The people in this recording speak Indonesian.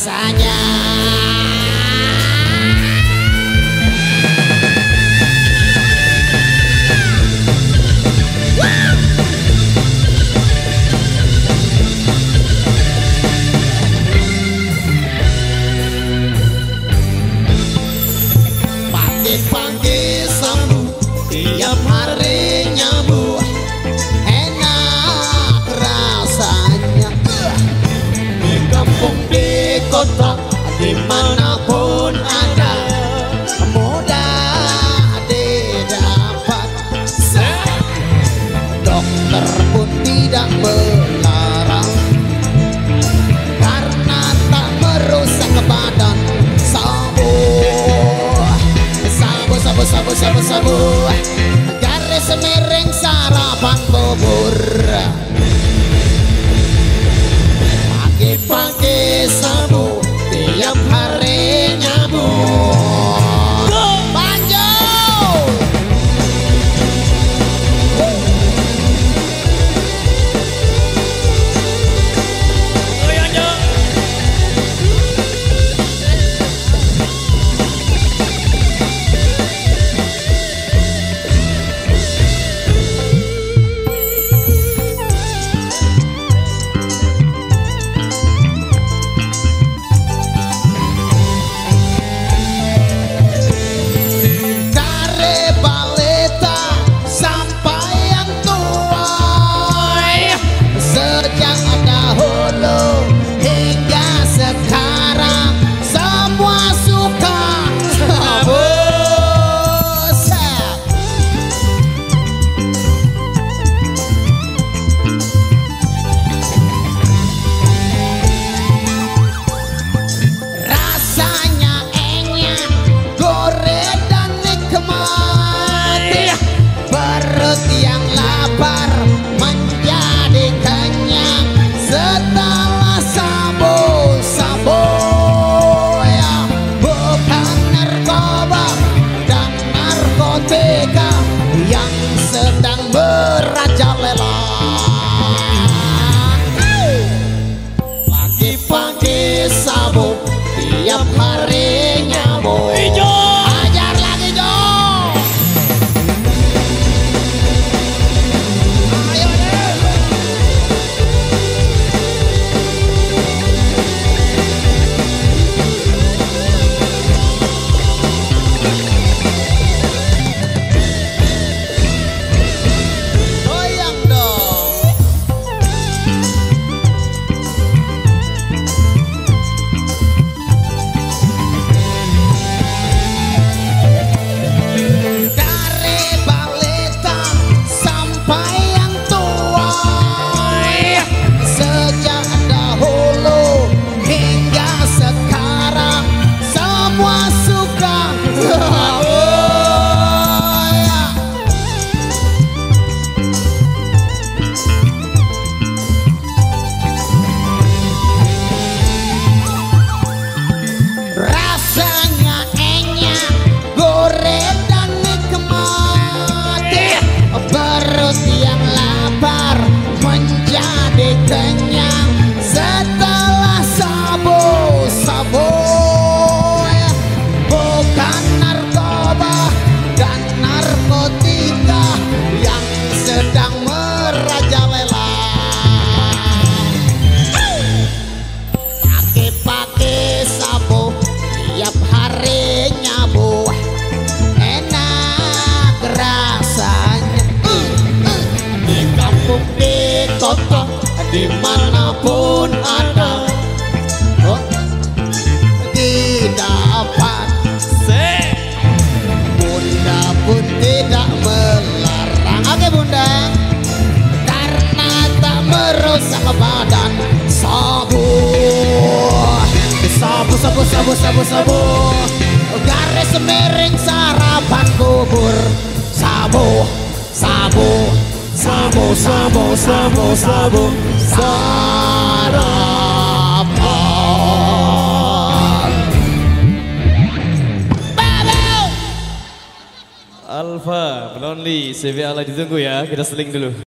rasanya. Pagi-pagi sabu, tiap hari nyabu, enak rasanya. Di kampung, di kota, dimanapun ada, mudah didapat. Dokter pun tidak melarang, karena tak merusak badan. Sabu, garis miring sarapan bubur. Pagi-pagi sabu, tiap hari nyabu. Banjo. Yang sedang merajalela. Pagi-pagi sabu, tiap hari nyabu. Ajar lagi Jo. Ayo deh. Dimanapun ada, didapat. Bunda pun tidak melarang. Oke Bunda, karena tak merusak badan. Sabu, sabu, sabu, sabu, sabu, sabu, garis miring sarapan bubur. Sabu, sabu, sabu, sabu, sabu, sabu, sarapan. Alfa, Lonely, CV ala ditunggu ya, kita seling dulu.